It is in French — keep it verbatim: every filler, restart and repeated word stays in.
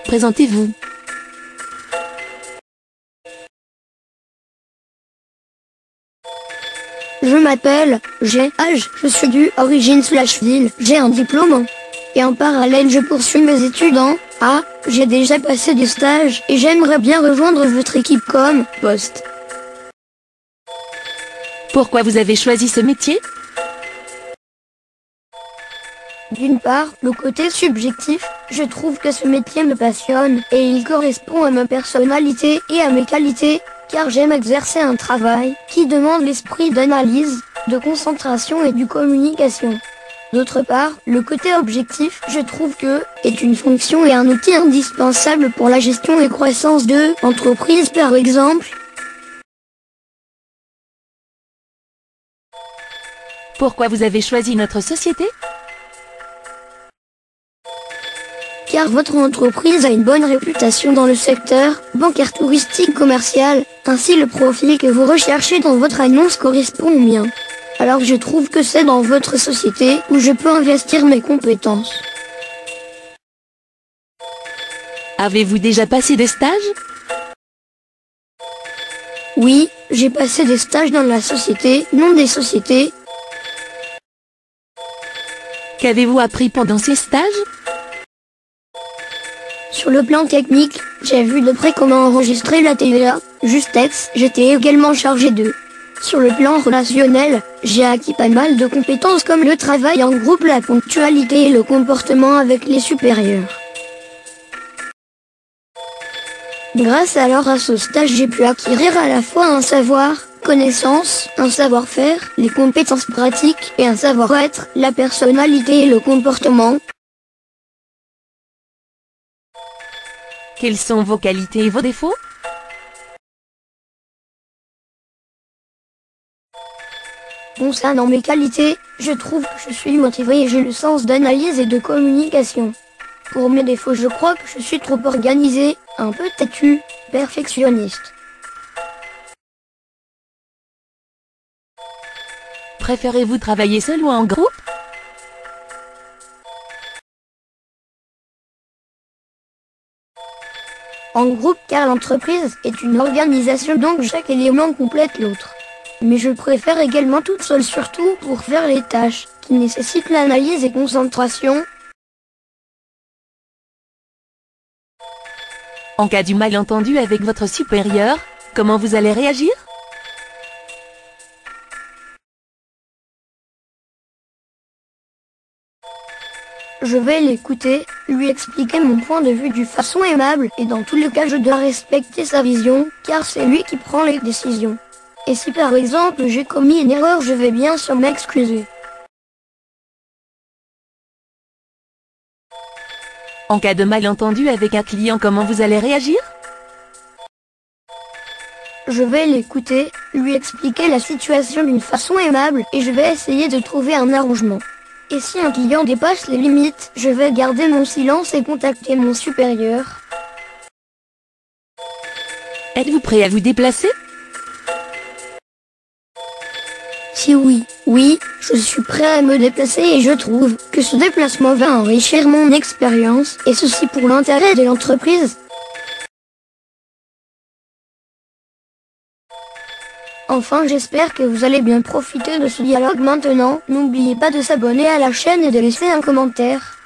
Présentez-vous. Je m'appelle, j'ai âge, je suis du origine slash ville, j'ai un diplôme en- et en parallèle je poursuis mes études en A, j'ai déjà passé des stages et j'aimerais bien rejoindre votre équipe comme poste. Pourquoi vous avez choisi ce métier? D'une part, le côté subjectif, je trouve que ce métier me passionne et il correspond à ma personnalité et à mes qualités, car j'aime exercer un travail qui demande l'esprit d'analyse, de concentration et de communication. D'autre part, le côté objectif, je trouve que, est une fonction et un outil indispensable pour la gestion et croissance de l'entreprise par exemple. Pourquoi vous avez choisi notre société? Car votre entreprise a une bonne réputation dans le secteur bancaire, touristique, commercial, ainsi le profil que vous recherchez dans votre annonce correspond au mien. Alors je trouve que c'est dans votre société où je peux investir mes compétences. Avez-vous déjà passé des stages? Oui, j'ai passé des stages dans la société, non des sociétés. Qu'avez-vous appris pendant ces stages? Sur le plan technique, j'ai vu de près comment enregistrer la T V A, Justex, j'étais également chargé d'eux. Sur le plan relationnel, j'ai acquis pas mal de compétences comme le travail en groupe, la ponctualité et le comportement avec les supérieurs. Grâce alors à ce stage, j'ai pu acquérir à la fois un savoir, connaissance, un savoir-faire, les compétences pratiques et un savoir-être, la personnalité et le comportement. Quelles sont vos qualités et vos défauts? Concernant mes qualités, je trouve que je suis motivé et j'ai le sens d'analyse et de communication. Pour mes défauts, je crois que je suis trop organisé, un peu têtu, perfectionniste. Préférez-vous travailler seul ou en groupe? En groupe, car l'entreprise est une organisation donc chaque élément complète l'autre. Mais je préfère également toute seule, surtout pour faire les tâches qui nécessitent l'analyse et concentration. En cas du malentendu avec votre supérieur, comment vous allez réagir? Je vais l'écouter, lui expliquer mon point de vue d'une façon aimable et dans tous les cas je dois respecter sa vision, car c'est lui qui prend les décisions. Et si par exemple j'ai commis une erreur, je vais bien sûr m'excuser. En cas de malentendu avec un client, comment vous allez réagir? Je vais l'écouter, lui expliquer la situation d'une façon aimable et je vais essayer de trouver un arrangement. Et si un client dépasse les limites, je vais garder mon silence et contacter mon supérieur. Êtes-vous prêt à vous déplacer? Si oui, oui, je suis prêt à me déplacer et je trouve que ce déplacement va enrichir mon expérience et ceci pour l'intérêt de l'entreprise. Enfin, j'espère que vous allez bien profiter de ce dialogue maintenant. N'oubliez pas de s'abonner à la chaîne et de laisser un commentaire.